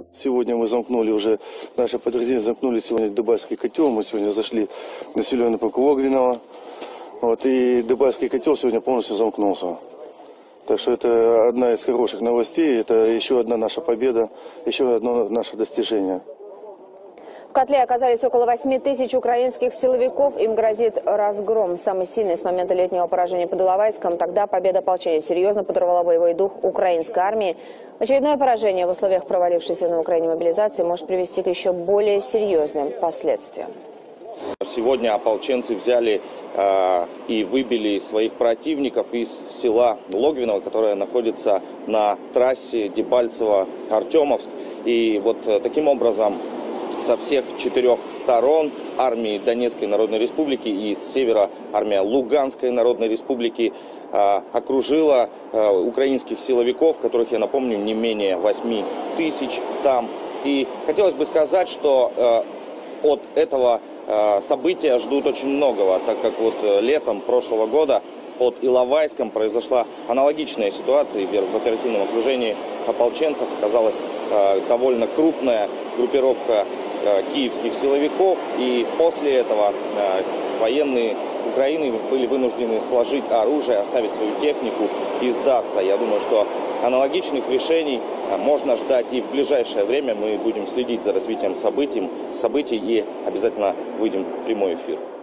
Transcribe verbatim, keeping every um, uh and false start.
Сегодня мы замкнули уже, наше подразделение замкнули сегодня Дебальский котел. Мы сегодня зашли в населенный пункт Огненного. Вот, и Дебальский котел сегодня полностью замкнулся. Так что это одна из хороших новостей, это еще одна наша победа, еще одно наше достижение. В котле оказались около восьми тысяч украинских силовиков. Им грозит разгром, самый сильный с момента летнего поражения под Иловайском. Тогда победа ополчения серьезно подорвала боевой дух украинской армии. Очередное поражение в условиях провалившейся на Украине мобилизации может привести к еще более серьезным последствиям. Сегодня ополченцы взяли э, и выбили своих противников из села Логвиново, которое находится на трассе Дебальцево-Артемовск. И вот э, таким образом со всех четырех сторон армии Донецкой Народной Республики и с севера армия Луганской Народной Республики э, окружила э, украинских силовиков, которых, я напомню, не менее восьми тысяч там. И хотелось бы сказать, что э, от этого э, события ждут очень многого, так как вот э, летом прошлого года под Иловайском произошла аналогичная ситуация, и в оперативном окружении ополченцев оказалась э, довольно крупная группировка э, киевских силовиков, и после этого э, военные Украины были вынуждены сложить оружие, оставить свою технику и сдаться. Я думаю, что аналогичных решений э, можно ждать и в ближайшее время. Мы будем следить за развитием событий, событий и обязательно выйдем в прямой эфир.